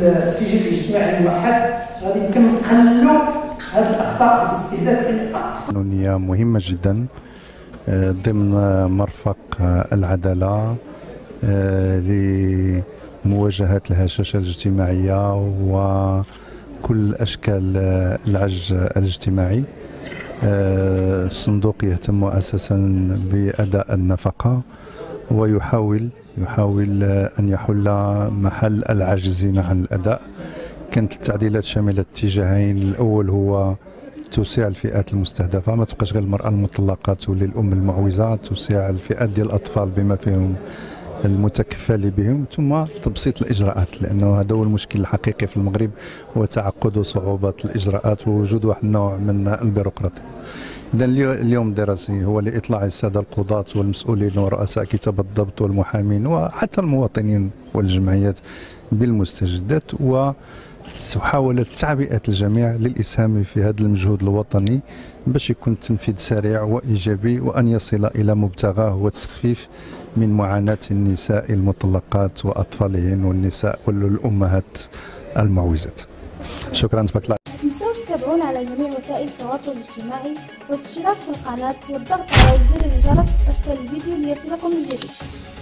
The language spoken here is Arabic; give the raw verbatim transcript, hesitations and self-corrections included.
السجل الاجتماعي الموحد غادي يمكن نقللوا هذه الاخطاء باستهداف ان اقصى. قانونيه مهمه جدا ضمن مرفق العداله لمواجهه الهشاشه الاجتماعيه وكل اشكال العجز الاجتماعي. الصندوق يهتم اساسا باداء النفقه ويحاول يحاول ان يحل محل العاجزين عن الاداء. كانت التعديلات شامله اتجاهين، الاول هو توسيع الفئات المستهدفه، ما تبقاش غير المراه المطلقات وللام المعوزه، توسيع الفئات ديال الاطفال بما فيهم المتكفل بهم، ثم تبسيط الاجراءات، لانه هذا هو المشكل الحقيقي في المغرب، هو تعقد وصعوبه الاجراءات ووجود واحد النوع من البيروقراطيه. إذا اليوم الدراسي هو لاطلاع الساده القضاة والمسؤولين ورؤساء كتاب الضبط والمحامين وحتى المواطنين والجمعيات بالمستجدات، ومحاولة تعبئة الجميع للإسهام في هذا المجهود الوطني باش يكون التنفيذ سريع وإيجابي، وأن يصل إلى مبتغاه هو التخفيف من معاناة النساء المطلقات وأطفالهن والنساء والأمهات المعوزات. شكرا تبارك الله. ما تنسوش تتابعونا على جميع وسائل التواصل الاجتماعي والاشتراك في القناة والضغط على زر الجرس أسفل الفيديو ليصلكم الجديد.